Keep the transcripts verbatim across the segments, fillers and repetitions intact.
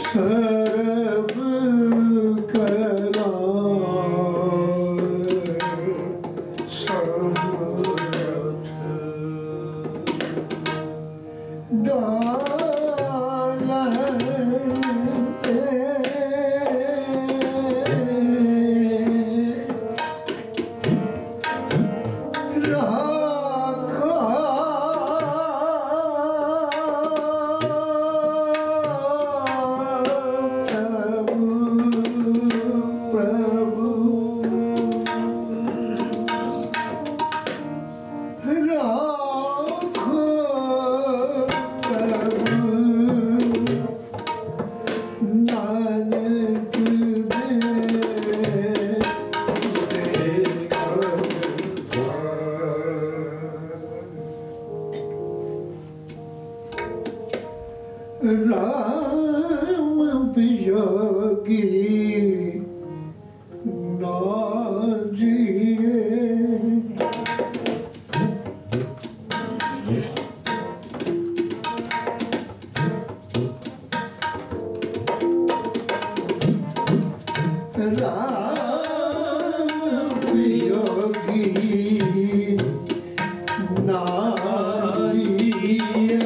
सर्व कला समर्थ डालते राखा राम वियोगी ना जिए राम वियोगी ना जिए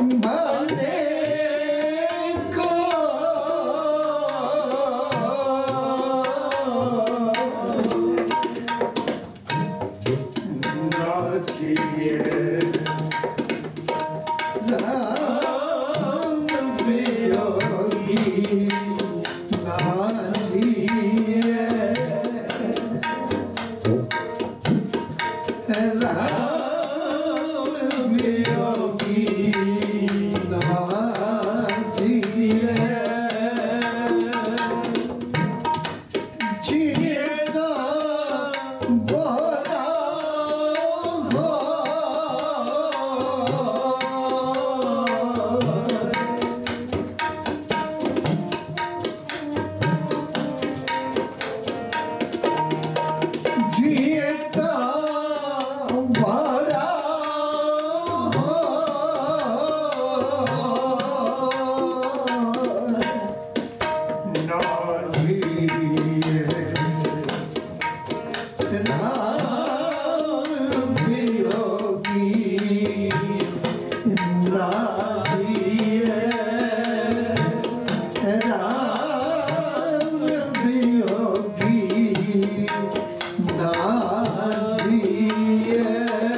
बने को नाचिए राम वियोगी नाचिए राम वियोगी नाचिए जिएगा बड़ा हो जिएगा बड़ा ना जिए राम वियोगी ना जिए राम वियोगी ना जिए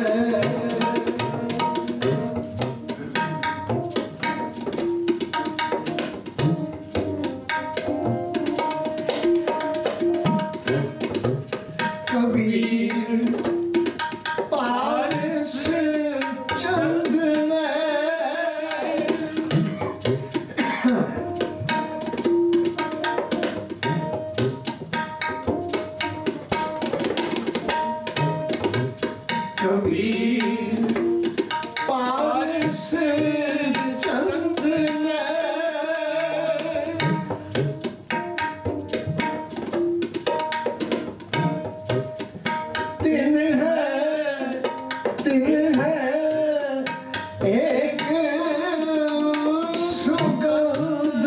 कबीर पारस चंद ने कबीर पारस चंद ने दिन है दिन है एक सुगंध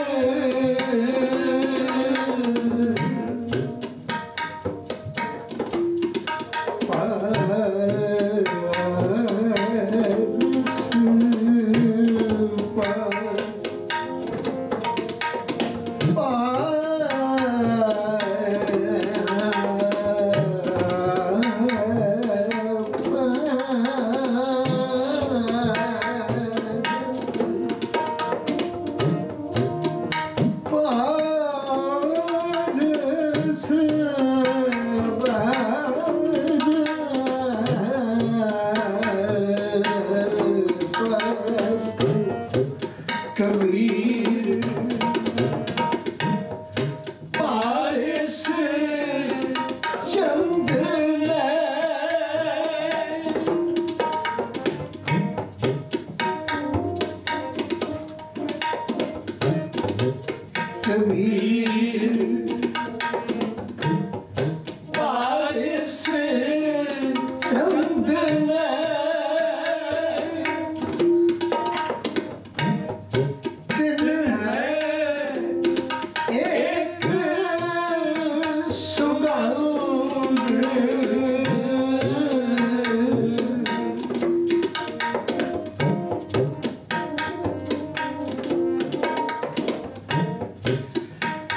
कबीर पारस चंद ने कबीर पारस चंद ने दिन है एक सुगंध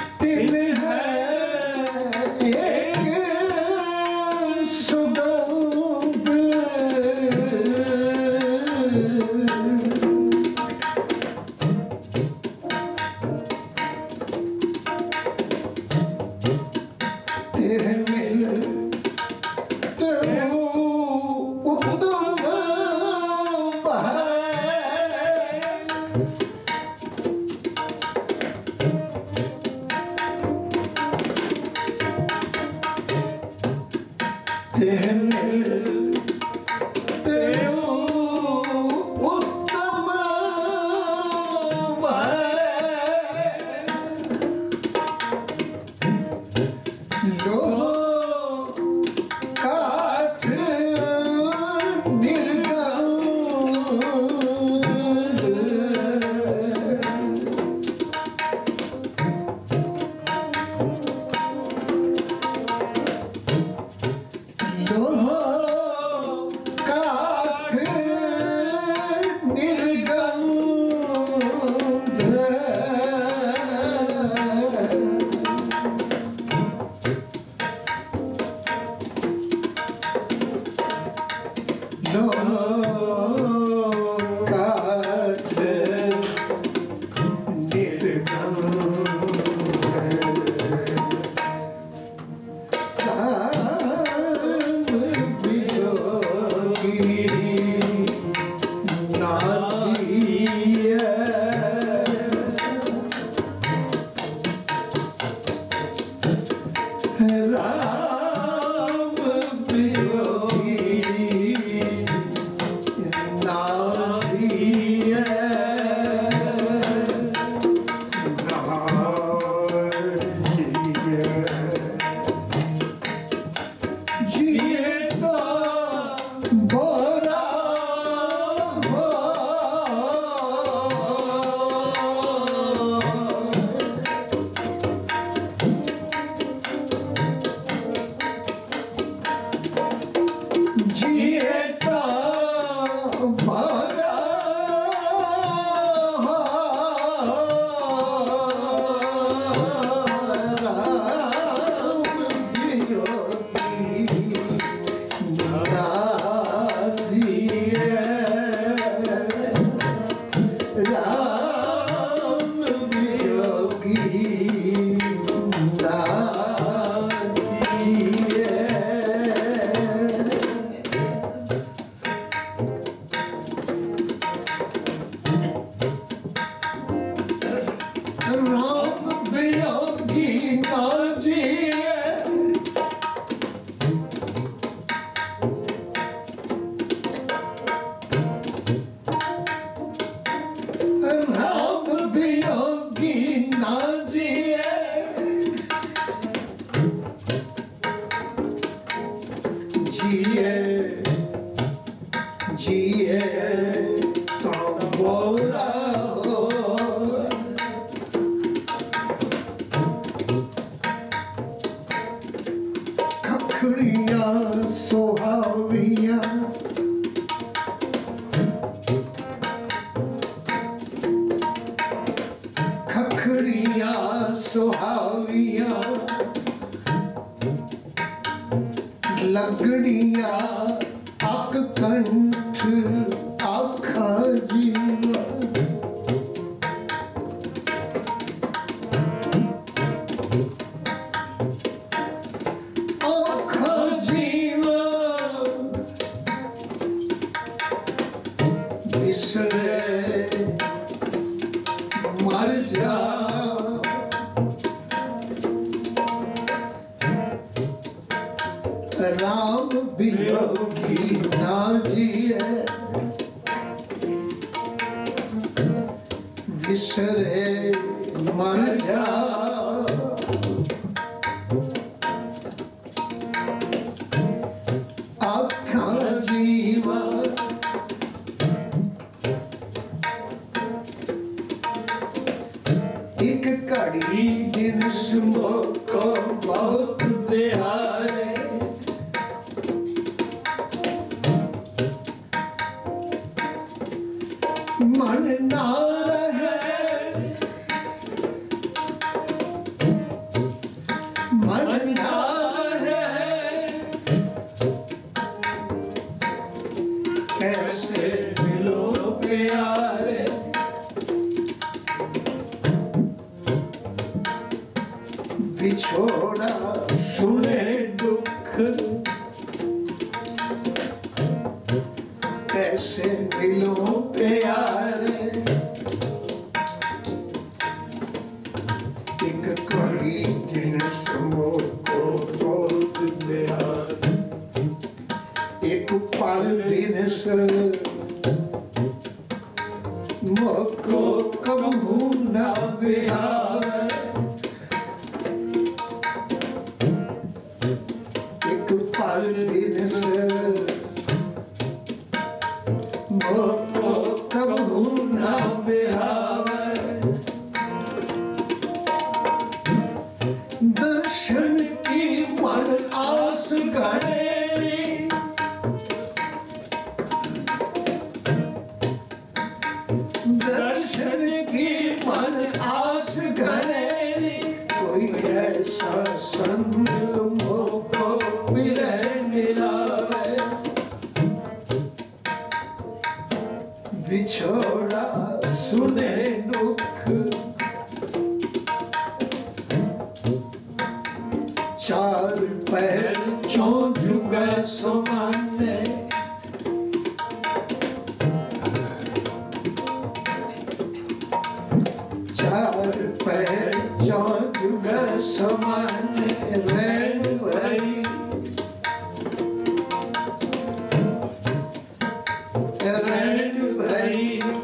रैन भरी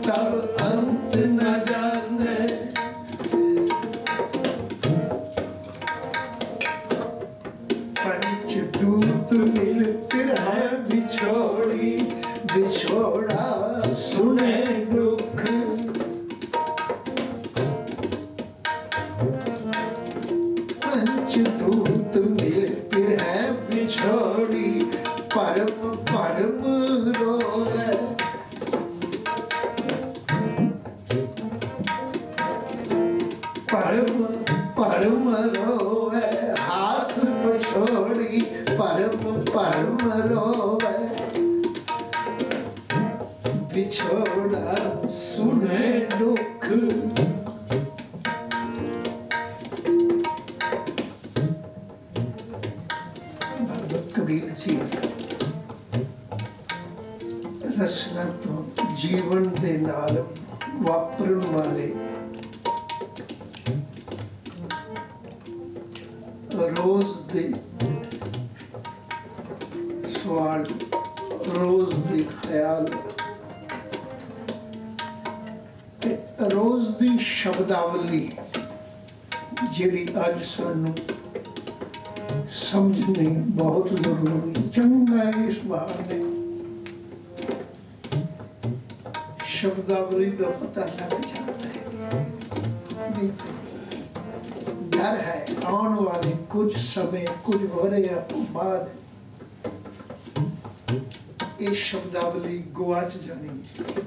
परम परम रोवे हाथ पछोड़ी परम परम रोवे बिछोड़ा सुने दुख भगत कबीर जी रचना तो जीवन दे नाल वापरन वाले रोज दे सवाल रोज दे ख्याल रोज दी शब्दावली जिहड़ी अज सानू समझनी बहुत जरूरी चंगा है। इस बहाने शब्दावली का पता लग जाता है। नहीं डर है आने वाले कुछ समय कुछ वरिया तो बाद ये शब्दावली गुआच जानी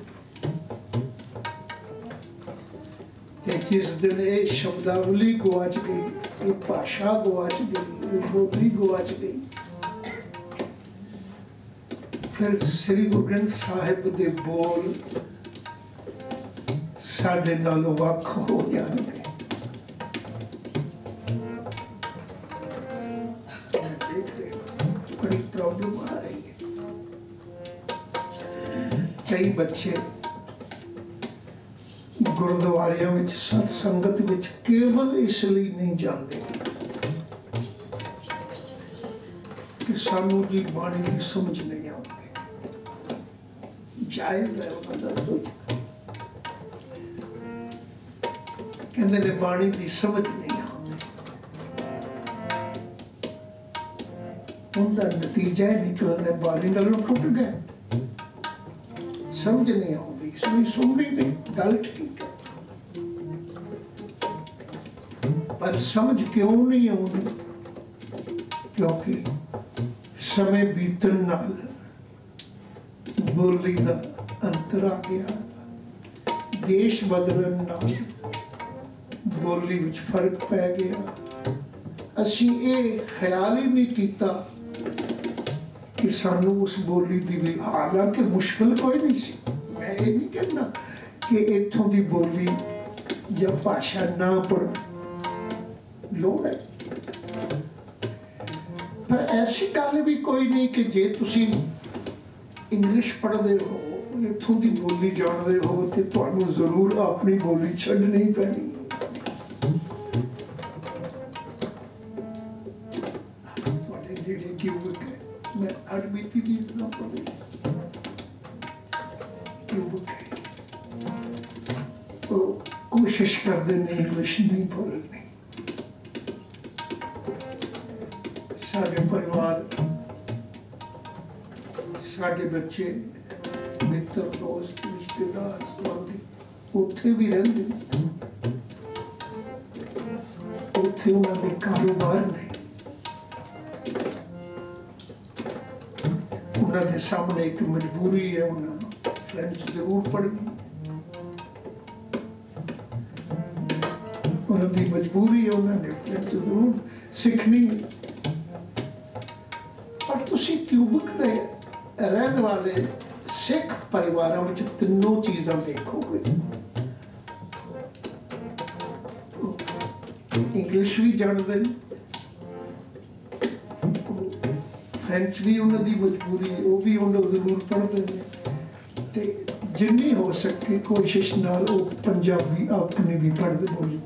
है। जिस दिन ये शब्दावली गुआच गई, ये भाषा गुआच गई, ये बोली गुआच गई, फिर श्री गुरु ग्रंथ साहिब दे बोल साडे नालों वख हो जाएंगे। बड़ी प्रॉब्लम आ रही है। कई बच्चे गुरुद्वारियों में सत्संगत में केवल इसलिए नहीं जानते कि सानू जी बाणी की समझ नहीं आती। जायज है उन्होंने सोच कहते ने बाणी की समझ नहीं आती। उनका नतीजा निकलने बाणी नालों टुट गए, समझ नहीं आती, इसलिए सुननी नहीं। गल ठीक है पर समझ क्यों नहीं आती? क्योंकि समय बीतन नाल बोली का अंतर आ गया, देश बदलन नाल बोली विच फर्क पै गया। असी ये ख्याल ही नहीं किया कि सानू उस बोली दी भी, हालांकि मुश्किल कोई नहीं सी। मैं ये नहीं कहना कि इत्थों दी बोली या भाषा ना पढ़ो, लोड़ है। पर ऐसी गल भी कोई नहीं कि जे तुसी इंग्लिश पढ़ते हो, इत्थों दी बोली जानते हो तो तुहानू जरूर अपनी बोली छड्डनी पैनी। तुहाडे नेड़े क्यूबिक है, मैं अड़बीती दी एग्जांपल दी। क्यूबिक है, तो कोशिश करते हैं इंग्लिश नहीं बोलनी। साडे परिवार, साडे बच्चे, मित्र, दोस्त, रिश्तेदार, संबंधी उत्थे भी रहंदे ने, उत्थे उन्हां दे कारोबार ने, उन्हां दे सामने एक मजबूरी है, उन्हां फ्रेंच जरूर पढ़नी, उन्हां दी मजबूरी है, उन्हां ने फ्रेंच जरूर सीखनी है। पर तुसी क्यूबिक दे रहने वाले सिख परिवारों में तीनों चीज़ां देखोगे, इंग्लिश भी जानते हैं, फ्रेंच भी उन्होंने मजबूरी है, वो भी उन्होंने जरूर पढ़ते हैं, ते जिन्नी हो सके कोशिश नाल वो पंजाबी अपनी भी पढ़ते बोली।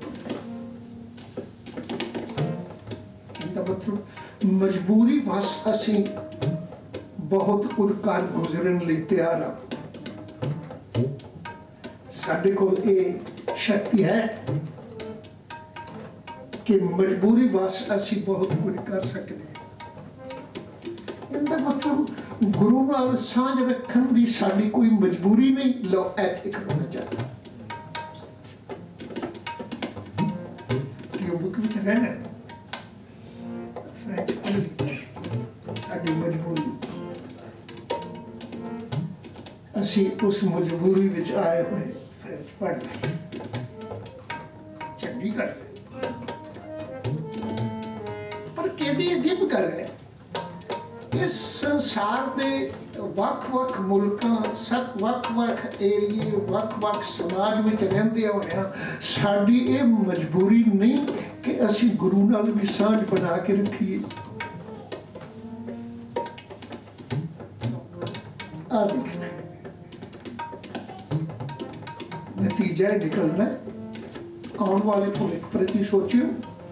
इनका मतलब मजबूरी बस असी बहुत कुछ कर गुजरन लई तैयार हाँ। साडे कोल ये शक्ति है कि मजबूरी बस असी बहुत कुछ कर सकते हैं। इनका मतलब गुरु नाल सांझ रखन दी साडी कोई मजबूरी नहीं। लो एथिक होना चाहिए कि बुक विच रहना फ्रेंच साडी मजबूरी, असी उस मजबूरी विच आए हुए फ्रेंच पढ़ रहे। चंगी गल है, पर केडी अजीब गल है, इस संसार दे वख-वख मुल्कां, सब वख-वख एरिए, वख-वख समाज विच रहिंदे होइआं साडी ये मजबूरी नहीं कि असीं गुरु नाल भी सांझ बना के रखीए। आ देखना नतीजा निकलना आने वाले भविख प्रति सोचियो।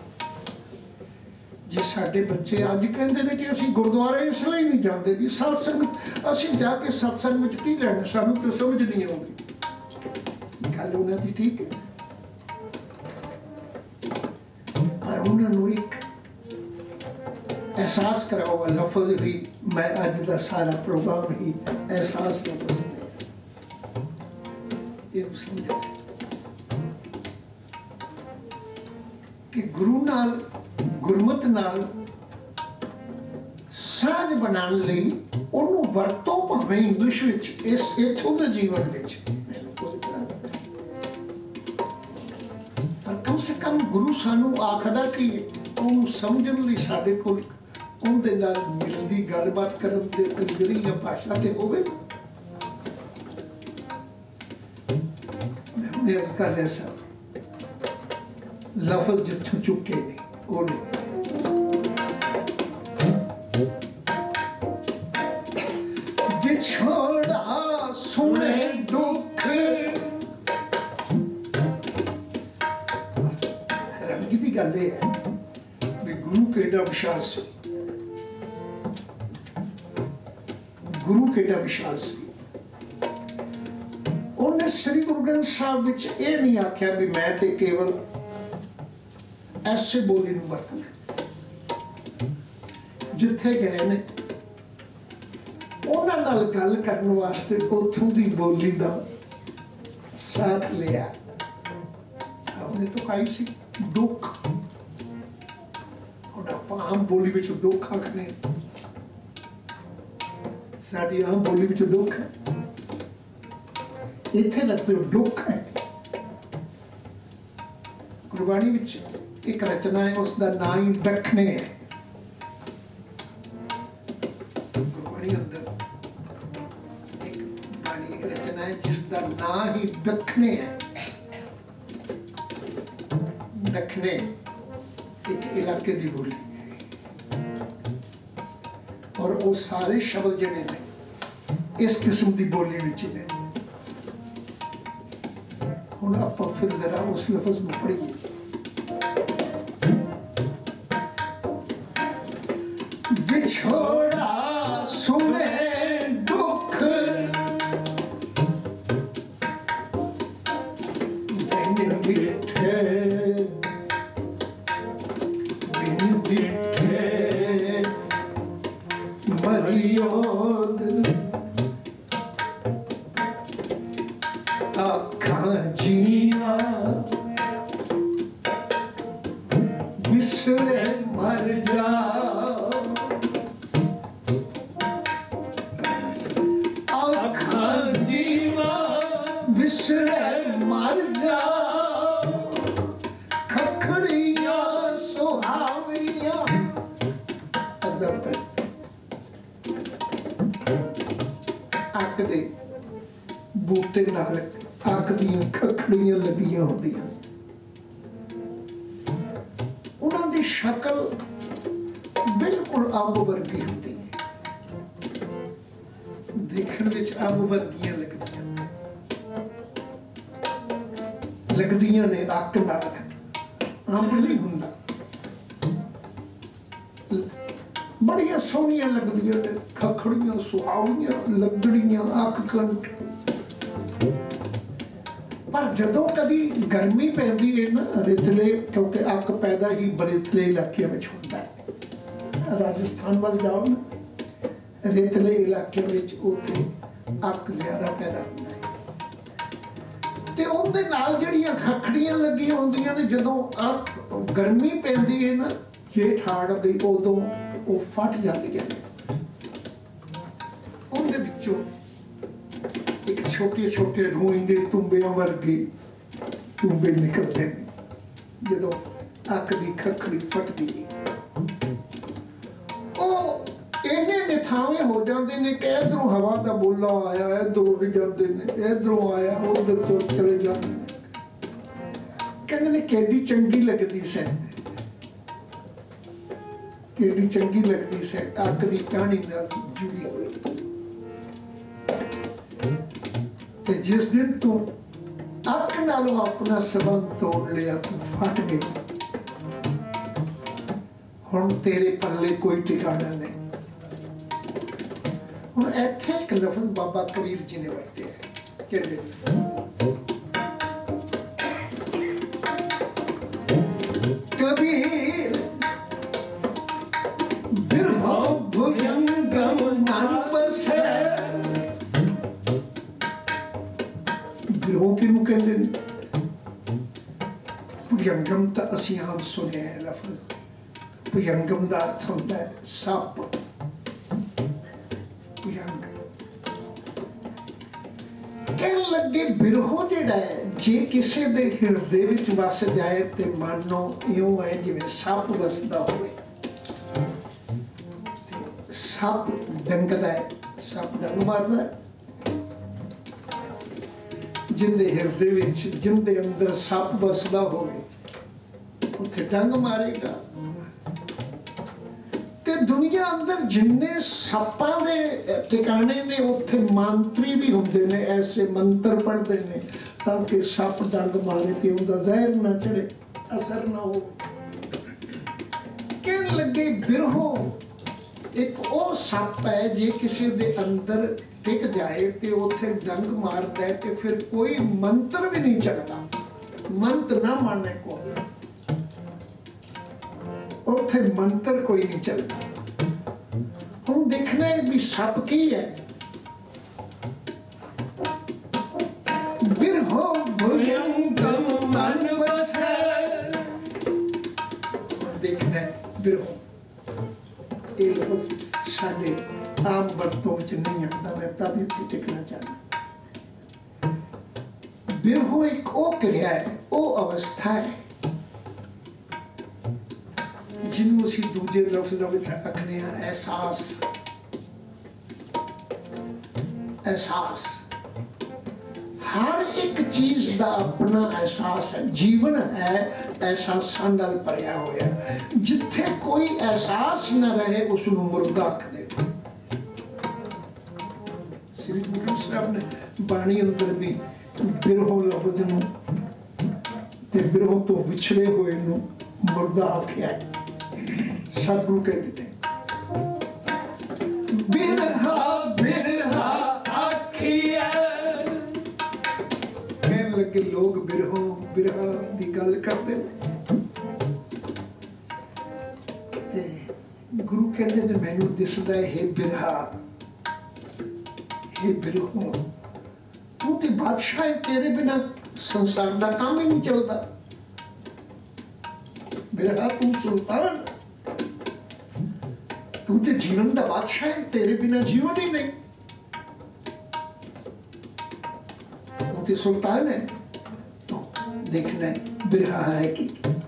जे साडे बच्चे अज कहते हैं कि असीं गुरुद्वारे इसलिए नहीं जाते भी सत्संग असीं जाके सत्संग में की लेना, सानू तो समझ नहीं आती। गल उन्हां दी ठीक है, पर उन्होंने एक एहसास कराओ। लफज भी मैं अज का सारा प्रोग्राम ही एहसास लफज ये समझा कि गुरु नाल गुरमत नाल साझ बनाने लई उन्होंने वरतो भावें इंग्लिश विच इस इत्थों दे जीवन विच, पर कम से कम गुरु सानू आखदा कि उन्होंने समझण लई साडे कोल उनदे नाल मिलदी गलबात करन दे कोई जरिया भाषा ते होवे। मैं अर्ज कर रहा सा लफज जिथों चुके ने वो नहीं। विछोड़ा सुने दुख, हैरानगी की गल है भी गुरु केड़ा विशाल सी, गुरु केड़ा विशाल सी। उन्हें श्री गुरु ग्रंथ साहब विच ये नहीं आख्या भी मैं ते केवल ऐसे बोली नूं वरतना। जिथे गए ने उन्हां नाल गल करन वास्ते उथों दी बोली दा साथ लिया। हमने तो कही सी दुख, हुण आपां आम बोली विच दुख आखने, साडी आम बोली विच दुख है, इत्थे लगते दुख है। गुरबाणी विच एक रचना है, उसका नाम ही दखने है। गुरबाणी अंदर एक बाणी एक रचना है जिसका नाम ही दखने है। दखने एक इलाके की बोली है और वो सारे शब्द जिहड़े ने इस किस्म की बोली विच ने। हुण आपां फिर जरा उस लफज में पढ़िए। विछोड़ा सुने दुख, बिन डिठे बिन डिठे मरियोद, आखां जीवा बिसरे मर जा, बिसरे मर जा, खखड़ियां सुहावियां। अक दे बूटे नाल अक दियां खखड़ियां लगियां होंदियां, उन्हां दी शक्ल बिल्कुल अंब वर्गी होंदी है, देखण विच अंब वर्गियां लगदियां लगदियां ने अक नाल, अंब नहीं हुंदा। बड़ियां सोहणियां लगदियां ने, खखड़ियां सुहावियां लगड़ियां अक कंठ। पर जदों कदी गर्मी पैंदी है ना रेतले, क्योंकि अक पैदा ही रेतले इलाके में होंदा है। राजस्थान वाल जाओ ना रेतले इलाके में उत्थे अक ज्यादा पैदा होंदा है ते उहदे नाल जिहड़ियां खखड़ियां लगियां होंदियां ने, जदों अक गर्मी पैंदी है ना जेठ हाड़ दी, उदों ਉਹ फट ਜਾਂਦੀਆਂ ਨੇ। ਉਹਦੇ ਵਿੱਚੋਂ ਇੱਕ ਛੋਟੇ ਛੋਟੇ ਰੂਈ ਦੇ ਤੁੰਬਿਆਂ ਵਰਗੇ ਤੁੰਬੇ ਨਿਕਲਦੇ ਨੇ। जदों अक दी खखड़ी फटदी इन्ने निथावे हो जाते ने कि इधरों हवा का बोला आया, इधर उड़ जाते ने, इधरों आया उधर तो चले जाते कहते ने केडी चंगी लगती से, केडी चंगी लगती से अक दी टहनी नाल जुड़ी हुई। ते जिस दिन तू अक नालों अपना संबंध तोड़ लिया, तू फट गई, हुण तेरे पल्ले कोई ठिकाना नहीं। हुण इत्थे एक लफ्ज़ बाबा कबीर जी ने वरते है, कहते कबीर बिरहो भुजंगम मन बसै। बिरहो किनू कहते हैं? भुजंगम तो असीं आम सुनिया है लफ्ज़। भुजंगम का अर्थ होता है सप। भुजंग कह लगे बिरहो जिहड़ा है जे किसी दे हिरदे विच वस जाए ते मानो इउं है जिवें सप वसदा होवे। सप डंगदा है, सप डंग मारदा है। जिंदे हिरदे विच जिंदे अंदर सप वसदा होवे उत्थे डंग मारेगा। दुनिया अंदर जिन्ने सप्पां दे ठिकाने ने उत्थे मंत्री भी होंदे ने, ऐसे मंत्र पढ़ते ने ताकि सप डंग मारे ते उनका जहर ना चढ़े, असर ना हो। कहने लगे बिरहो एक ओ सप है जे किसी दे अंदर टिक जाए ते उत्थे डंग मारदा है ते फिर कोई मंत्र भी नहीं चलता, मंत्र ना माने को उत्थे मंत्र कोई नहीं चलता। हम देखना है भी सप की है। बिरहो भुजंगम मन बसै। देखना है बिरहो ये लफ्ज़ साडे आम वरतों विच नहीं आता, मैं तद इत्थे टिकना चाहता। बिरहो एक ओ क्रिया है, ओ अवस्था है जिन्हों असीं दूजे लफ्ज़ां विच आखने आ एहसास। एहसास हर एक चीज का अपना एहसास है। जीवन है एहसासां नाल भरिया होया। जिथे कोई एहसास न रहे उसनूं मुर्दा आखदे। श्री गुरु साहब ने बाणी अंदर भी बिरहो लफ्ज़ नूं ते बिरहो तो विछड़े हुए नूं मुर्दा आख्या है। सतगुरु कहते बिरहा बिरहा आखिया। कहने लगे लोग बिरहो बिरहा की गल करते ते गुरु कहते ने मैनू दिसदा है हे बिरहा, हे बिरहो तू ते बादशाह है, तेरे बिना संसार का काम ही नहीं चलता। बिरहा तू सुल्तान, तू तो जीवन का बादशाह है, तेरे बिना जीवन ही नहीं। तू तो सुल्तान है। तो देखना है बिरहा है कि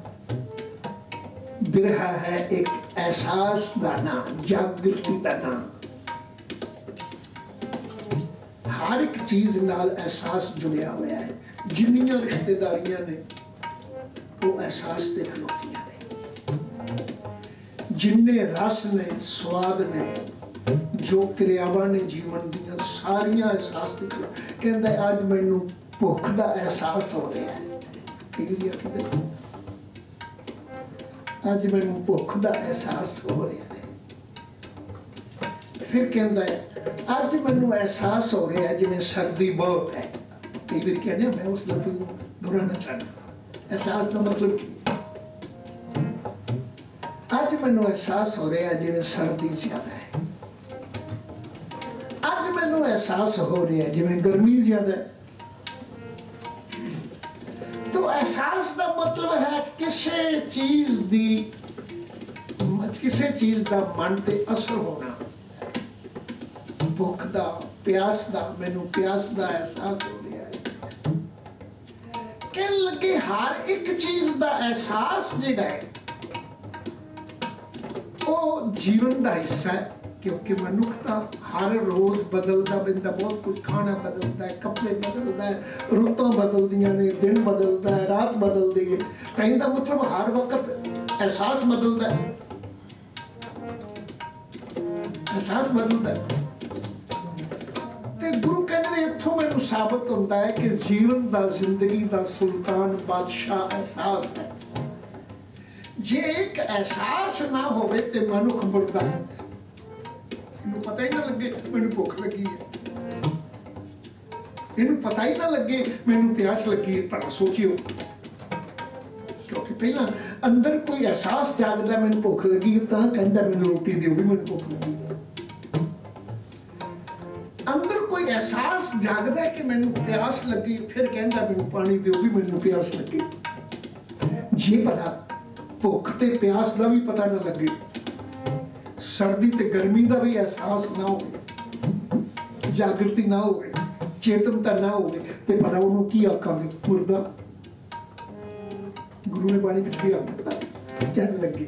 बिरहा है एक एहसास का नाम, जागृति का नाम। हर एक चीज नाल एहसास जुड़िया हुआ है। जिन्नियां रिश्तेदारियां ने वो एहसास ते खलोतियां ने, जिन्ने रस ने स्वाद ने जो क्रियावां ने जीवन दियां सारियां एहसास दी। कहंदा अज मैनू भुख दा एहसास हो रहा है, अज मैनू भुख दा एहसास हो रहा है। फिर कहंदा है अज मैनू एहसास हो रहा है जिवें सर्दी बहुत है। कई बार कहने मैं उस लफ्ज़ नूं दोहराना चाहता। एहसास का मतलब की अज मैनू एहसास हो रहा है जिवें सर्दी ज्यादा है। अज मैनू एहसास हो रहा है जिवें गर्मी ज्यादा है। तो एहसास का मतलब है किसी चीज दी किसी चीज का मन ते असर होना। भुख दा, प्यास दा, मैनू प्यास दा एहसास हो रहा है। कह लगे हर एक चीज का एहसास जिहड़ा है वो जीवन का हिस्सा है, क्योंकि मनुखता हर रोज बदलता बंदा, बहुत कुछ खाना बदलता है, कपड़े बदलता है, रुतां बदलदियां ने, दिन बदलता है, रात बदलती है। कहने का मतलब हर वक्त एहसास बदलता है, एहसास बदलता है। ते गुरु कहते इत्थों मैनूं साबित होता है कि जीवन का, जिंदगी का सुल्तान बादशाह एहसास है। जे एक एहसास ना होवे ते मनुख मुर्दा है, इनू पता ही ना लगे मैनू भुख लगी है, इनू पता ही ना लगे मैनू प्यास लगी है। भला सोचियो, क्योंकि पहला अंदर कोई एहसास जागदा मैनू भुख लगी है, तां कहंदा मैनू रोटी दिओ भी मैनू भुख लगी है। अंदर कोई एहसास जागदा है कि मैनू प्यास लगी, फिर कहंदा मैनू पानी दिओ भी मैनू प्यास लगी। जे भला भुख ते प्यास का भी पता ना लगे, सर्दी ते गर्मी का भी एहसास ना हो, जागृति ना हो, चेतनता ना हो, ते भला उन्होंने की आखांगे? मुर्दा। गुरु ने बाणी विच भी आखता कहन लगे,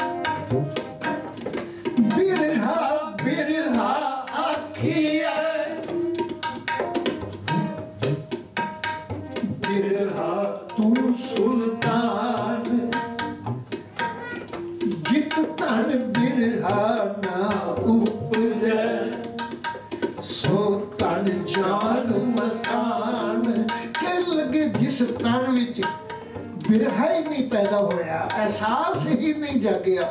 बिरहा बिरहा आखिया, बिरहा तू सुल्तान, जित तन बिरहा ना उपजै, सो तन जान मसान। कह लगे जिस तन विच बिरहा ही नहीं पैदा होया, एहसास ही नहीं जागया,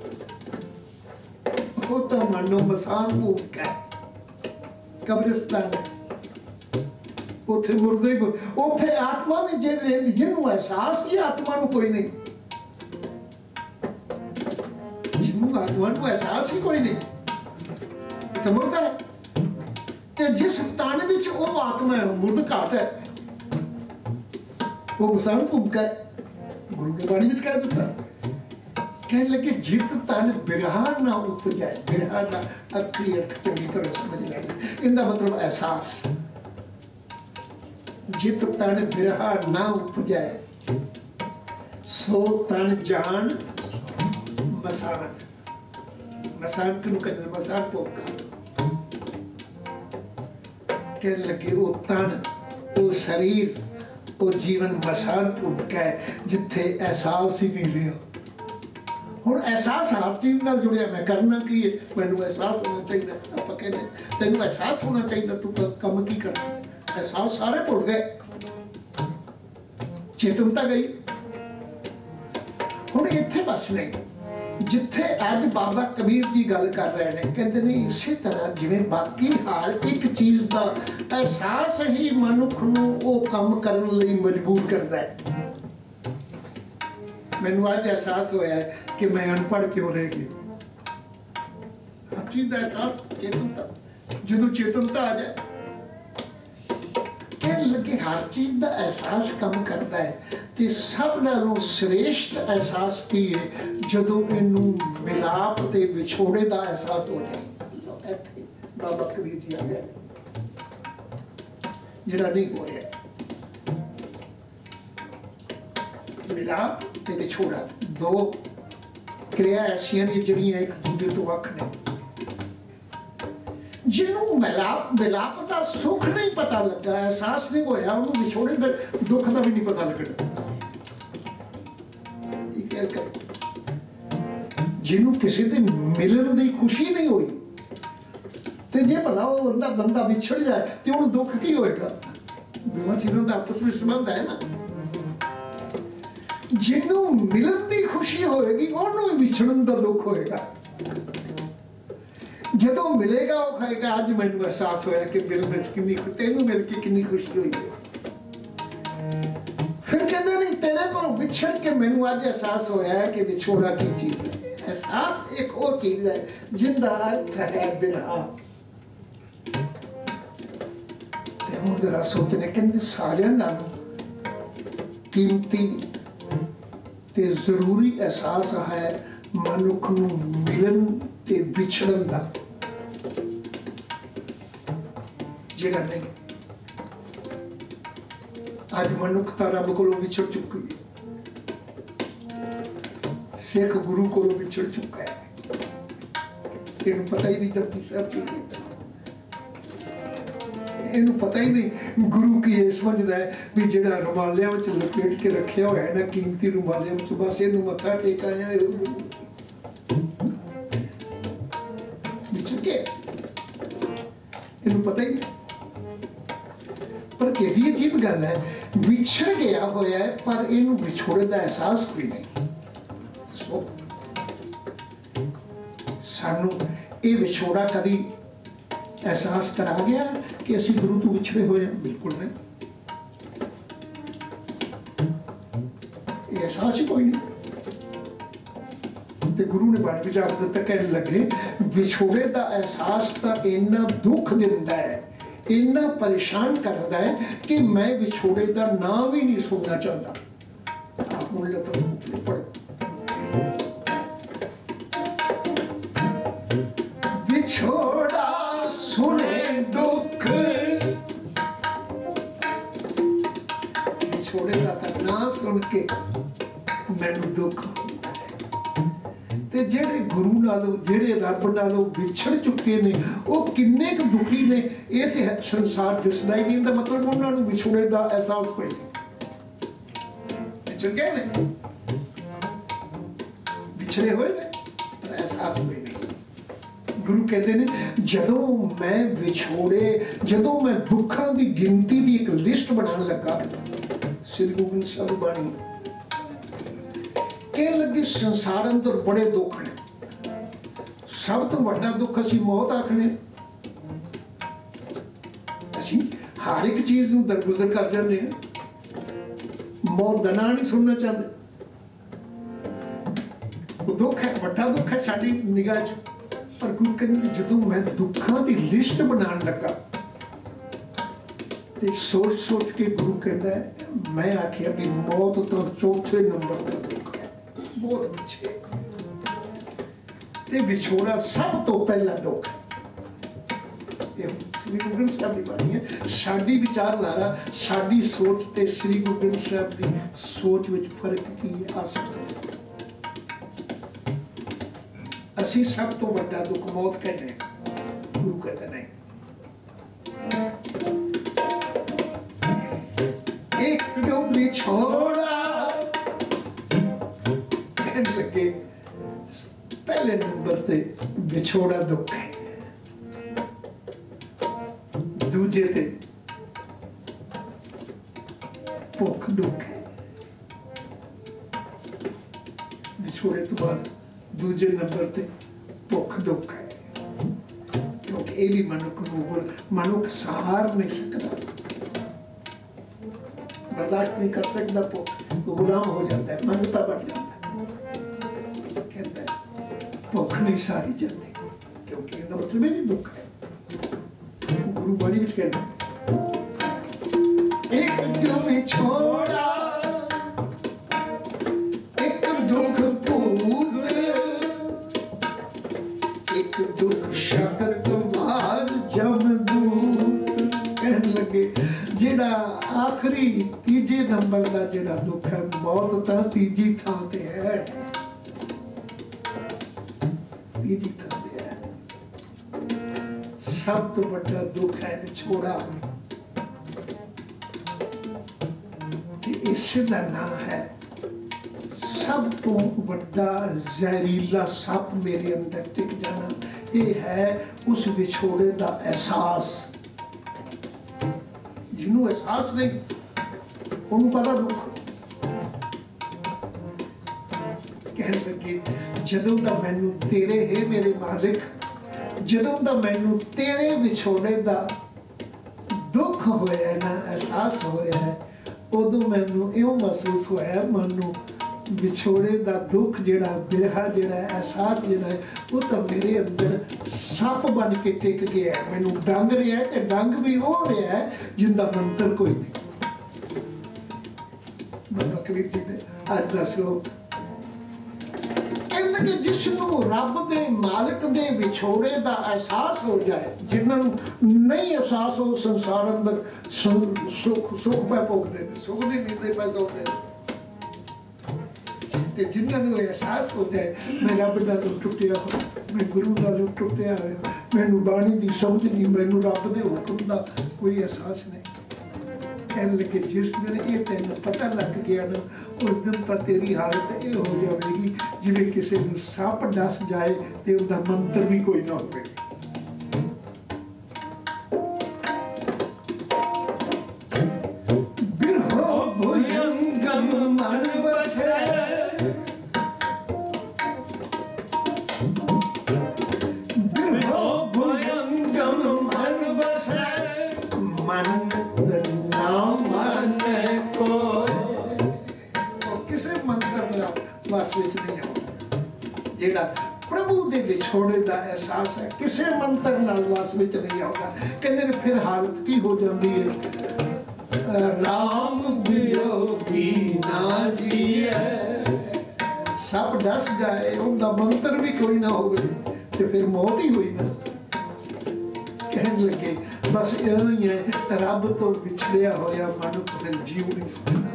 वो तो मानो मसान भूख है, कब्रिस्तान, उथे मुर्दे को, उथे आत्मा भी जिहड़ी जिन्होंने एहसास ही आत्मा नूं कोई नहीं, आत्मा को एहसास ही कोई नहीं, तो मुर्दा है। ते जिस तन विच वो आत्मा है, मुर्द घाट है, वो मसान भूमिका है। गुरु ने बाणी विच कह दिता, कहने लगे जित तन बिरहा ना उपजै, बिरहा का अखरी अर्थ चंगी तरह समझ लेना, इनका मतलब एहसास। जित तन बिरहा ना उपजै, सो तन जान मसान। मसान क्यों कहते? मसान भोगा। कहने लगे वो तन, वो शरीर, वो जीवन मसान भूमिका है जिथे एहसास ही नहीं रहा। हुण एहसास हर चीज नाल जुड़िया, मैं करना की है, मैनू एहसास होना चाहिए। आपां कहने तैनू एहसास होना चाहिए, तू काम की करना, एहसास सारे भुल गए, चेतनता गई। हुण इत्थे बस नहीं, जिथे अज बाबा कबीर जी गल कर रहे हैं, कहते ने इसे तरह जिवें बाकी हर एक चीज का एहसास ही मनुख नूं वो काम करने लई मजबूर करता है। मैनू अज एहसास होया है कि मैं अनपढ़ क्यों रह गया। हर चीज का एहसास, चेतनता, जदों चेतनता आ जाए, कहने लगे हर चीज का एहसास कम करता है। ते सब नालों श्रेष्ठ एहसास की है जदों इनू मिलाप ते विछोड़े का एहसास हो जाए। इत्थे बाबा कबीर जी आ गए, जिहड़ा नहीं हो रहा। मिलाप ते विछोड़ा दो क्रिया ऐसियां ने जिहड़ियां एक दूजे तो वख ने। जिन्होंने मिलाप मिलाप का सुख नहीं पता लगा, एहसास नहीं होया, उन्होंने विछोड़े का दुख का भी नहीं पता लगना। जिन्होंने किसी के मिलन की खुशी नहीं हुई, तो जे भला वो बंदा बंदा विछड़ जाए तो उन्हें दुख की होएगा? दोनों चीजों का आपस में संबंध है ना। जिन्होंने मिलन की खुशी होएगी, उन्होंने विछड़न का दुख होएगा। जदों मिलेगा वो कहेगा अज मैनू एहसास होया कि मिलने कितनी, तेनू मिल के कितनी खुशी हुई है। फिर कहते नहीं, तेरे को विछड़ के मैनू अज एहसास होया है कि विछोड़ा की चीज है। एहसास एक और चीज है जिंदा अर्थ है बिरहा। हम जरा सोचने कहते सारे नालों कीमती ते जरूरी एहसास है मनुख नूं मिलन ते विछड़न दा, जिहड़ा नहीं अज मनुखता रब कोलों विछड़ चुकी है, सिख गुरु कोलों विछड़ चुका है। इन्हूं पता ही नहीं जपजी साहब की, इन्हूं पता ही नहीं गुरु की ये समझदा है भी जिहड़ा रुमालियां विच लपेट के रखिया होया है ना कीमती रुमालियां विच, बस इहनूं मत्था टेकाया है विछड़ के, इन्हूं पता ही नहीं। पर केड़ी अजीब गल है, विछड़ गया होया है पर इन्हूं विछोड़े दा एहसास कोई नहीं। सो सानू ये विछोड़ा कदी एहसास करा गया कि असी गुरु तो विछड़े हुए हैं? बिल्कुल नहीं, ये एहसास ही कोई नहीं। ते गुरु ने बण विच आख दिता, कहने लगे विछोड़े का एहसास तो इन्ना दुख दिंदा है, इन्ना परेशान करता है कि मैं विछोड़े का नाम ही नहीं सुनना चाहता। आप मुझे पढ़ो, विछोड़ा सुने दुख, विछोड़े का तो ना सुन के मैनू दुख। ते जेड़े गुरु नालों जेड़े रब नालों विछड़ चुके ने वो किन्ने क दुखी ने, ये ते संसार दिसदा ही नहीं। मतलब उन्होंने विछोड़े का एहसास कोई नहीं, विछड़ गए ने, विछड़े हुए ने पर एहसास कोई नहीं। गुरु कहते हैं जदों मैं विछोड़े, जदों मैं दुखों की गिनती की एक लिस्ट बनाने लगा, श्री गोबिंद साहब बाणी कह लगे संसार अंदर बड़े दुख ने, सब तो बड़ा दुख असी मौत आखने। असी हर एक चीज नूं दरगुजर कर जाने, मौत दा नाम नहीं सुनना चाहते। वो दुख है, बड़ा दुख है साडी निगाह च। पर गुरु कहते जदों मैं दुखों की लिस्ट बनाने लगा ते सोच सोच के गुरु कहता है मैं आखिया भी मौत तो चौथे नंबर का दुख है, बहुत पीछे, ते विछोड़ा सब तो पहला दुख है। श्री गुरु ग्रंथ साहब की बाणी है, साडी विचारधारा, साडी सोच ते श्री गुरु ग्रंथ साहब की सोच विच फर्क की आ सकता है। असी सब तो बड़ा दुख मौत कहते हैं, गुरु कहते नहीं। एक जो विछोड़ा कहने लगे पहले नंबर पे विछोड़ा दुख है, दूजे ते भुख दुख है। विछोड़े तो बाद दूजे नंबर पे भुख दुख है, क्योंकि ये भी मनुख नूं मनुख सहार नहीं सकता, बर्दाश्त नहीं कर सकता, भुख गुलाम हो जाता है, मंगता बन जाता है। कहता है भुख नहीं सारी जाती, क्योंकि इसका मतलब ही नहीं दुख है। गुरु बाणी विच कहता एक जो विछोड़ा एक दुख भूख, एक दुख शक्त भाग जमदूत। कहने लगे जेड़ा आखिरी तीजे नंबर का जेड़ा दुख है मौत तो तीजी थां ते है, तीजी थां ते है। सब तो बड़ा दुख है विछोड़ा, इस दा नाम है सब तो बड़ा जहरीला सप मेरे अंदर टिक जाना। ये है उस विछोड़े का एहसास, जिन्होंने एहसास नहीं उन्होंने पता दुख। कहने लगे जदों दा मैनू तेरे है मेरे मालिक, जदों दा मैनू तेरे विछोड़े का दुख होया है ना, एहसास होया है, उदों मैनू इउं महसूस होया मानो विछोड़े का दुख जिहड़ा बिरहा जिहड़ा एहसास जिहड़ा है वो तो मेरे अंदर सप बन के टिक गया है, मैनू डंग रहा है ते डंग भी हो रहा है जिंदा मंत्र कोई नहीं। बाबा कबीर जी ने आज का श्लोक लगे जिसनों रब दे मालिक दे विछोड़े का एहसास हो जाए, जिन्होंने नहीं एहसास हो संसार अंदर सुख सुख पै भोगते हैं, सुख की नींद पै सौते हैं, जिन्होंने एहसास हो जाए मैं रब नालों टुटिया हो, मैं गुरु नालों टुटिया हो, मैनू बाणी की समझ नहीं, मैनू रब के हुक्म का कोई एहसास नहीं। कहने लगे जिस दिन ये तेन पता लग गया ना, उस दिन तो तेरी हालत ये हो जाएगी जिवें किसी को सप डस जाए तो उसका मंत्र भी कोई ना हो। बिरहो भुजंगम मन बसे, बिरहो भुजंगम मन बसे, मन वास विच नहीं आउंदा। जेड़ा प्रभु दे विछोड़े दा एहसास है किसी मंत्र नाल वास विच नहीं आउंदा। कहंदे ने फिर हालत की हो जाती है, राम वियोगी ना जिए, सप डस जाए उनका मंत्र भी कोई ना होवे ते फिर मौत ही हुई ना। कहने लगे बस इवें ही है, रब तो विछड़िया होया मनुख फिर जीव नहीं सकता।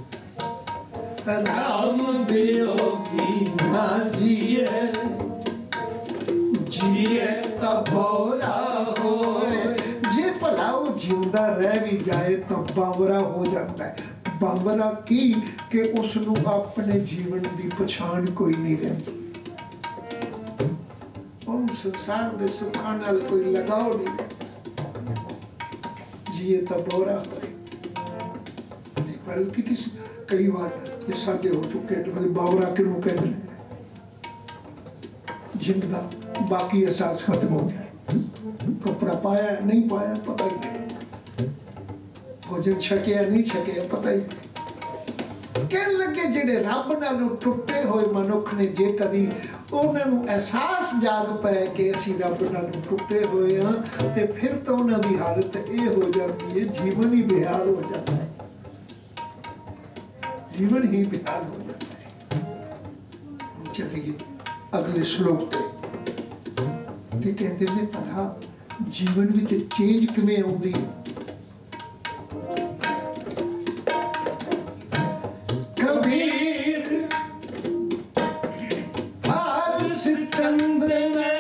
राम वियोगी ना जिए, जिए तब भोरा होए। जे भला वो जिंदा रह भी जाए तो बावरा हो जाता है। बावरा की कि उसनू अपने जीवन की पछाण कोई नहीं रहती। उन संसार के सुखां नाल कोई लगाव नहीं, जिए तब भोरा होए। एक बार की कई बार सादे हो चुके तो बावरा क्यों कहते हैं, जिंदा बाकी एहसास खत्म हो गया, कपड़ा पाया नहीं पाया पता ही नहीं, भोजन छकिया नहीं छकिया पता ही नहीं। कहने लगे जेडे रब नालों टुटे हुए मनुख ने जे कदी उन्होंने एहसास जाग पाए कि असी रब नालों टुटे हुए हाँ, तो फिर तो उन्होंने हालत ये हो जाती है, जीवन ही बेहाल हो जाता है, जीवन ही बेहाल हो जाता है। चलिए अगले श्लोक पे कहते हैं पता जीवन में चेंज किवें आउंदी। कबीर फारस चंद ने,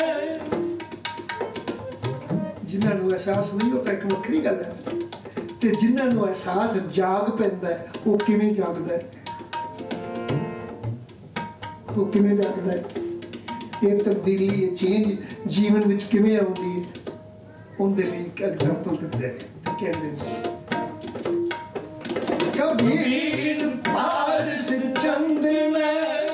जिन्होंने एहसास नहीं होता एक वक्री गल है, ते जिन्होंने एहसास जाग पैंदा है वो किवें जागदा है, वो किवें जागदा है, ये तब्दीली ये चेंज जीवन विच किवें आउंदी है। उनके लिए एक एग्जाम्पल दिते हैं, कहते हैं कबीर फारस चंद ने,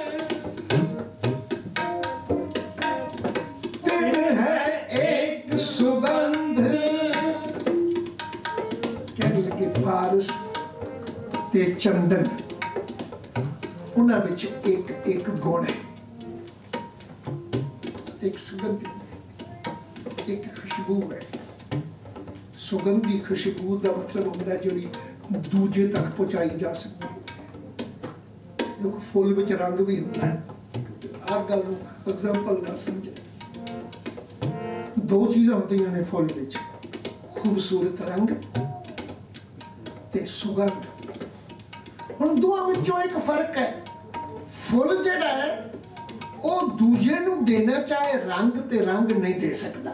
तिन है एक सुगंध। कहने लगे फारस ते चंदन उन्हां विच एक एक गुण है, एक सुगंध, एक खुशबू है। सुगंधी खुशबू का मतलब होता है जी दूजे तक पहुंचाई जा सकती है। देखो फुल विच रंग भी होता है, हर गल एग्जाम्पल ना समझे। दो चीज़ां होंदियां ने फुल विच, खूबसूरत रंग ते सुगंध। हुण दोवां विचों एक फर्क है, फुल जिहड़ा है वो दूजे नूं देना चाहे रंग ते रंग नहीं दे सकता।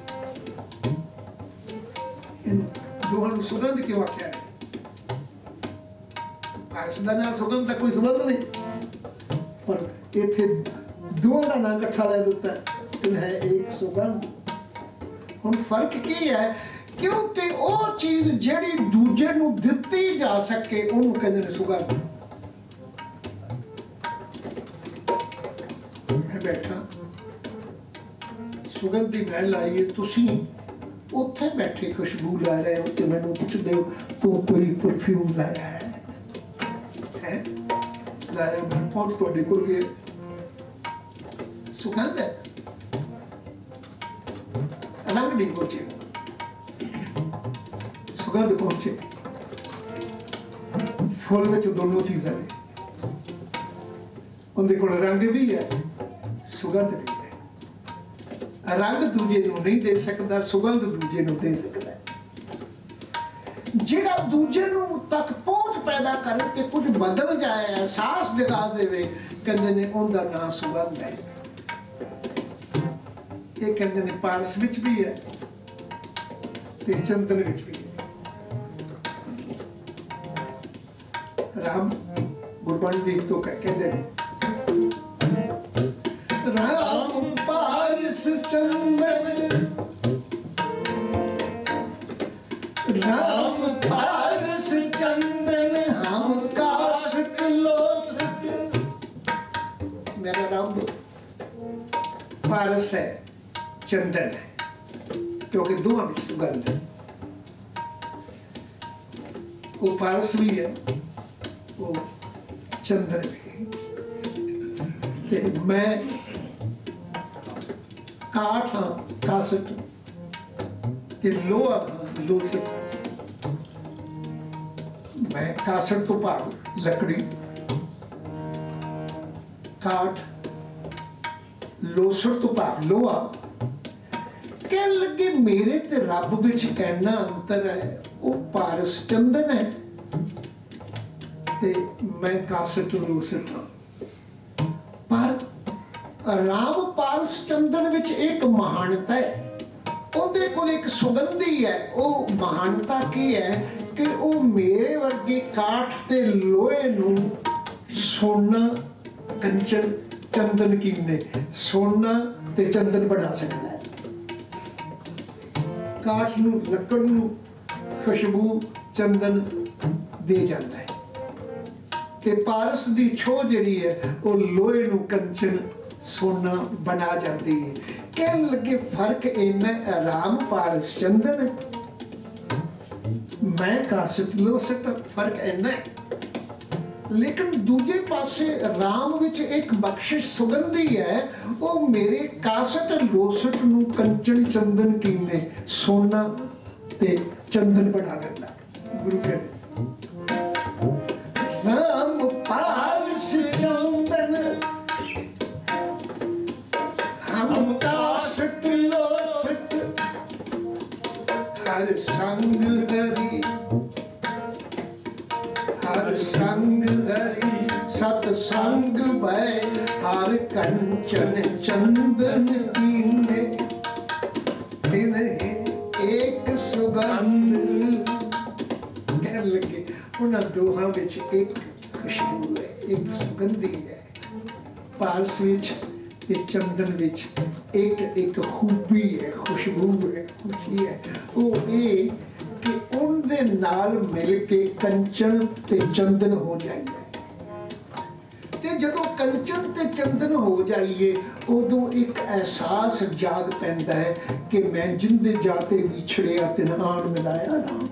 दोहां नूं सुगंध क्यों आख्या है? फारस दा नाल सुगंध दा कोई संबंध नहीं, पर इत्थे दोवां दा नाम इकट्ठा ले दिता है एक सुगंध। हुण फर्क की है क्योंकि वो चीज जिहड़ी दूजे नूं दित्ती जा सके उहनूं कहंदे ने सुगंध। मैं बैठा सुगंध दी महल आई है, तुसीं उत्थे बैठे खुशबू ला रहे हो तो मैनूं पुछदे हो तू कोई परफ्यूम लाया है, है? लाया मैं पहुंच तुहाडे कोल गए सुगंध है, रंग नहीं पहुंचे, सुगंध पहुंचे। फुल में दोनों चीज़ें ने, उनके कोल रंग भी है ਸੁਗੰਧ ਵੀ ਹੈ। ਰੰਗ ਦੂਜੇ ਨੂੰ ਨਹੀਂ ਦੇ ਸਕਦਾ, ਸੁਗੰਧ ਦੂਜੇ ਨੂੰ ਦੇ ਸਕਦਾ। ਜਿਹੜਾ ਦੂਜੇ ਨੂੰ ਤੱਕ ਪਹੁੰਚ ਪੈਦਾ ਕਰਕੇ ਕੁਝ ਬਦਲ ਜਾਏ, ਅਹਿਸਾਸ ਜਗਾ ਦੇਵੇ, ਕਹਿੰਦੇ ਨੇ ਉਹਦਾ ਨਾਂ ਸੁਗੰਧ ਹੈ। ਇਹ ਕਹਿੰਦੇ ਨੇ ਪਾਰਸ ਵਿੱਚ ਵੀ ਹੈ ਤੇ ਚੰਦਨ ਵਿੱਚ ਵੀ ਹੈ। ਰਾਮ ਗੁਰਬਾਣੀ ਦੀ ਤੋਂ ਕਹਿੰਦੇ ਨੇ ਰਾਮ ਪਾਰਸ ਚੰਦਨ, राम पारस चंदन हम काष्ठ लोसट। मेरा रब पारस है, चंदन है, क्योंकि दोनों में सुगंध है। वो पारस भी है, वो चंदन भी है। ते मैं काठ हाँ काष्ठ ते लोहा हाँ लोसट। मैं कासड़ तो भाग लकड़ी, काठ, लोसड़ तो भाग लोहा। कह लगे मेरे ते रब विच कहना अंतर है। वो पारस चंदन है ते मैं कासड़ लोसट हाँ। पर राम पारस चंदन विच एक महानता है। ਉਹਦੇ ਕੋਲ ਇੱਕ ਸੁਗੰਧੀ ਹੈ। ਉਹ ਮਹਾਨਤਾ ਕੀ ਹੈ ਕਿ ਉਹ ਮੇਰੇ ਵਰਗੇ ਕਾਠ ਤੇ ਲੋਹੇ ਨੂੰ ਸੋਨਾ, ਕੰਚਨ, ਚੰਦਨ ਕੀਨੇ, ਸੋਨਾ ਤੇ ਚੰਦਨ ਬਣਾ ਸਕਦਾ ਹੈ। ਕਾਠ ਨੂੰ, ਲੱਕੜ ਨੂੰ ਖੁਸ਼ਬੂ, ਚੰਦਨ ਦੇ ਜਾਂਦਾ ਹੈ ਤੇ ਪਾਰਸ ਦੀ ਛੋਹ ਜਿਹੜੀ ਹੈ ਉਹ ਲੋਹੇ ਨੂੰ ਕੰਚਨ, सोना बना जाती है। कहने लगे फर्क इन्ना, राम पारस चंदन मैं कासत लोसट, फर्क इन्ना है। लेकिन दूजे पासे राम विच एक बख्शिश सुगंधी है। वो मेरे कासत लोसट नू कंचन, चंदन कीने, सोना ते चंदन बना देता। गुरु कहते राम पारस चंदन हम काष्ठ लोसट। हर संग हरि, हर संग हरि, सतसंग भय, हर कंचन चंदन कीने, तिन्हें एक सुगंध। कहने लगे उन्हां दोहां विच एक खुशबू है, एक सुगंधी है। पारस विच ते चंदन विच एक एक खूबी है, खुशबू है, खुशी है। वो ये कि उनके नाल मिल के कंचन ते चंदन हो जाइए। ते जदों कंचन ते चंदन हो जाइए उदों एक एहसास जाग पैंदा है कि मैं जिंदे जाते विछड़िया ते आन मिलाया राम।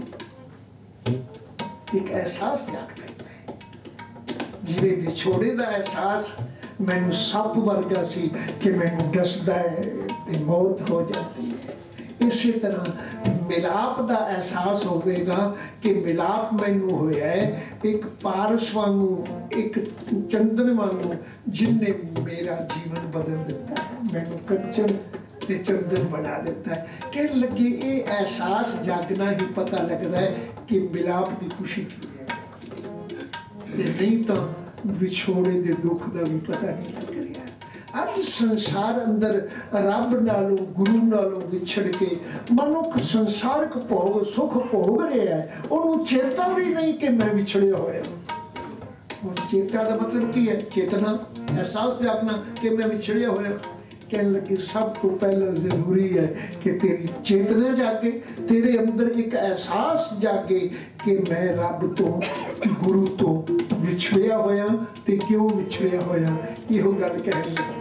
एक एहसास जाग पैंदा है जिवें विछोड़े दा एहसास मैनू सप वर्गा सी कि मैनू डसदा है ते मौत हो जाती है। इसी तरह मिलाप का एहसास होगा कि मिलाप मैनू होया है एक पारस वांगू, एक चंदन वांगू, जिन्ने मेरा जीवन बदल दिता है, मैनू कंचन ते चंदन बना दिता है। कहने लगे ये एहसास जागना ही पता लगता है कि मिलाप की खुशी की है। नहीं तो विछोड़े दे दुख का भी पता नहीं लग रहा। अज संसार अंदर रब नालों, गुरु नालों विछड़ के मनुख संसारक भोग सुख भोग रहा है। उन्होंने चेता भी नहीं कि मैं विछड़िया होया। चेता का मतलब की है? चेतना, एहसास जागना कि मैं विछड़िया होया। कहने लगे सब तो पहला जरूरी है कि तेरी चेतना जागे, तेरे अंदर एक एहसास जागे कि मैं रब तो, गुरु तो विछड़िया होया। ते क्यों विछड़िया होया? यो गल कहने लगे।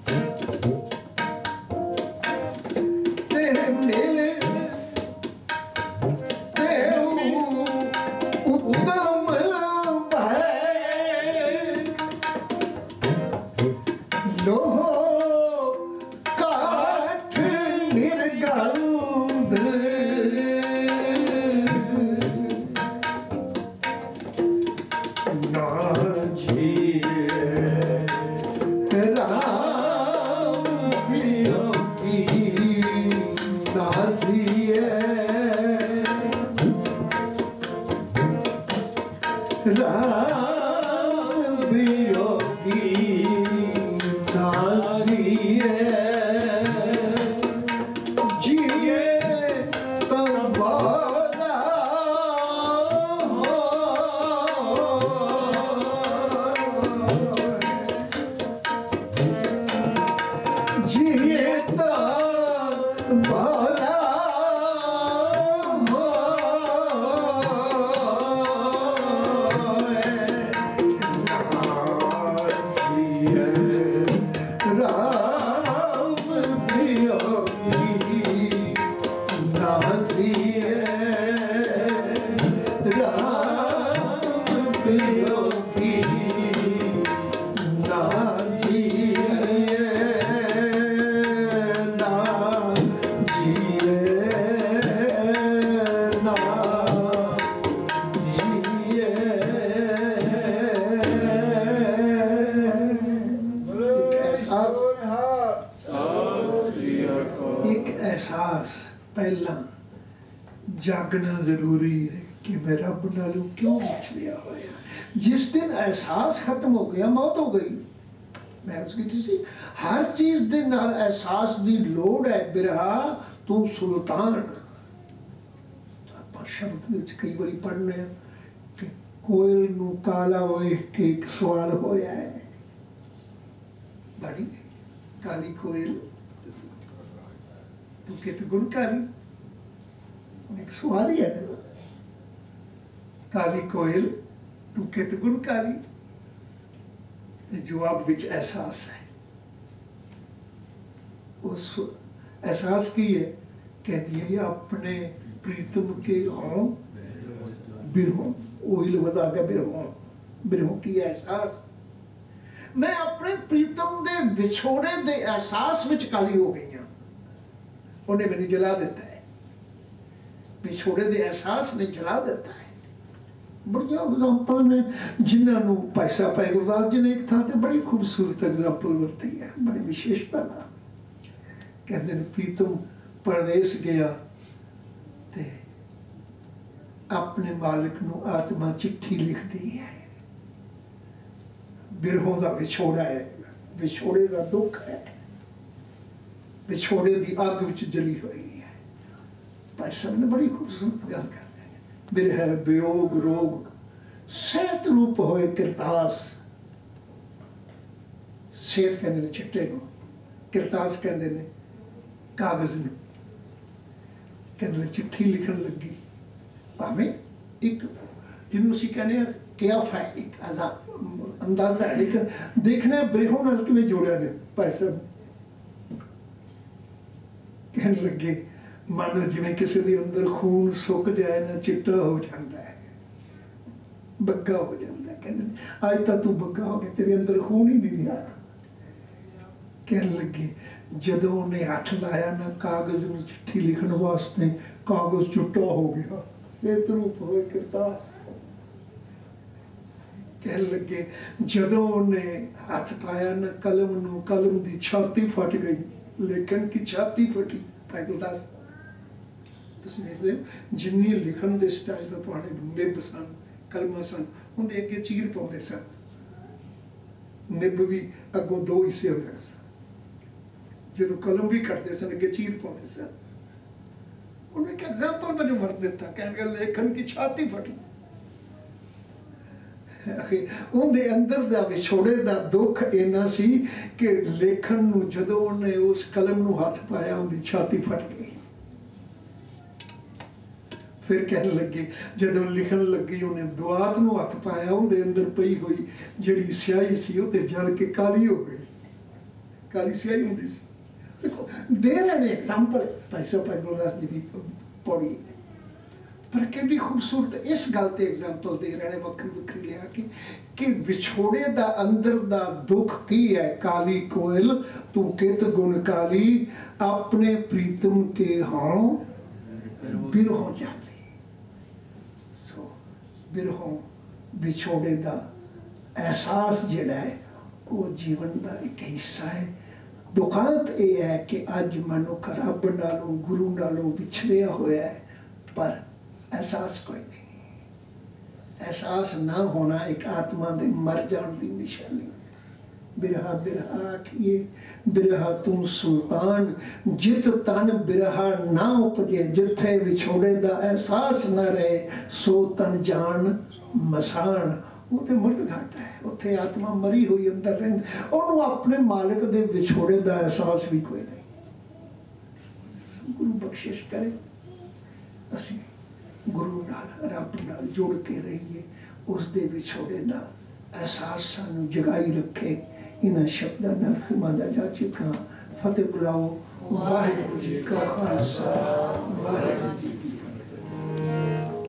तेरे मेले उदम भय लोहो काठ निर्गंध ना जी राम वियोगी ना जिए, जिए तो भोला जिए तो भोला पहला जागना जरूरी है कि मैं रब नालों क्यों विछड़िया होया। जिस दिन एहसास खत्म हो गया मौत हो गई। मैं उसकी किसी हर चीज दे नाल एहसास दी लोड़ है। बिरहा तू सुल्तान शब्द कई बार पढ़ने कि कोयल नू काला वेख के एक सवाल होया है। बड़ी काली कोयल तू कित गुणकारी, एक सवाल ही है ना। काली कोयल तू कित गुणकारी, जवाब विच एहसास है। उस एहसास की है कहती है अपने प्रीतम के हों बिरहों, ओहिल वधा के बिरहों, बिरहों की एहसास। मैं अपने प्रीतम दे विछोड़े दे एहसास विच काली हो गई हूं। उन्हें मैंने जला देता है, विछोड़े दे एहसास ने जला देता है। बड़िया एग्जाम्पल ने जिन्होंने पैसा पाए गुरदास जी ने एक था तो बड़ी खूबसूरत एग्जाम्पल वरती है, बड़ी विशेषता ना। कहते हैं प्रीतम परदेस गया ते अपने मालिक नू आत्मा चिट्ठी लिख दी है। बिरहों दा विछोड़ा है, विछोड़े दा दुख है, विछोड़े दी अग विच जली हुई है। भाई साहब ने बड़ी खूबसूरत गल करते हैं। बिरह वियोग रोग सेहत रूप होए किरतास। सेहत कहते ने चिट्टे को, किरतास कहते ने कागज में। कहते ने चिट्ठी लिखन लगी भावें एक जिन्हों असीं कहने कियाफ है, एक अंदाजा है, लेकिन देखना बिरहों नाल किवें जोड़िया गया। भाई साहब कहने लगे मानो जिवें किसी के अंदर खून सुक जाए ना, चिट्टा हो जाता है, बग्गा हो जाता है। कहने आज तक तू बग्गा हो गया, तेरे अंदर खून ही नहीं रहा। कहने लगे जदों उन्हें हथ लाया ना कागज में चिट्ठी लिखण वास्ते, कागज चुट्टा हो गया, सेहत रूप होए किरतास। कहने लगे जदों उन्हें हाथ पाया ना कलम नू, कलम की छाती फट गई, लेखन की छाती फटी। भाई गुरदास तुसीं देखदे हो जिन्नी लिखण दे स्टाइल दा पुराने निब सन, कलमां सन, उहदे अगे चीर पाउंदे सन। निब भी अगों दो हिस्से होंदे सन, जदों कलम भी कटदे सन अगे चीर पाउंदे सन। उन्हें एक एग्जाम्पल वजों वरत दिता, कहणगे लेखन की छाती फटी। उनके अंदर दा विछोड़े दा दुख इन्ना सी कि लेखन नू जदों उन्हें उस कलम नू हाथ पाया उनकी छाती फट गई। फिर कहने लगे जदों लिखन लगी उन्हें दुआत नू हाथ पाया, उनके अंदर पई हुई जिहड़ी स्याही सी वो ते जल के काली हो गई। काली स्याही होंदी सी। देखो दे रहे ने एग्जाम्पल भाई साहब भाई गुरदास जी की पौड़ी, पर कितनी खूबसूरत इस गल ते एग्जाम्पल दे रहे हैं वक्री वक्री लिया कि कि विछोड़े दा अंदर दा दुख की है। काली कोयल तू कित गुण काली, अपने प्रीतम के हों बिरहों जाती। सो बिरहों विछोड़े दा एहसास जिहड़ा है वो जीवन का एक हिस्सा है। दुखांत ये है कि अज मनुख रब नालों गुरु नालों विछड़िया होया है, पर एहसास कोई नहीं। एहसास ना होना एक आत्मा दे मर जाने की निशानी। बिरहा बिरहा आखिए बिरहा तुम सुल्तान, जित तन बिरहा ना उपजे, जिथे विछोड़े दा एहसास ना रहे, सो तन जान मसान। वो तो मुर्द घाट है, उत्थे आत्मा मरी हुई अंदर रहिंदी, उन्होंने अपने मालिक दे विछोड़े दा एहसास भी कोई नहीं। गुरु बख्शिश करे असी गुरु नाल रब नाल जुड़ के रहिए, उस दे विछोड़े दा एहसास सानू जगाई रखे। इन्हां शब्दां नाल फरमांदा जा चुका। फतेह बुलाओ। वाहिगुरू जी का खालसा, वाहिगुरू जी की